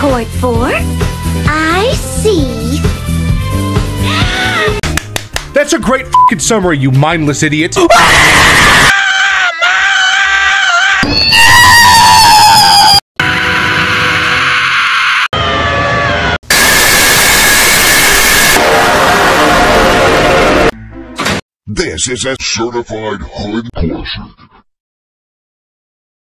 Report 4. I see. That's a great f***ing summary, you mindless idiot. This is a certified hood portion.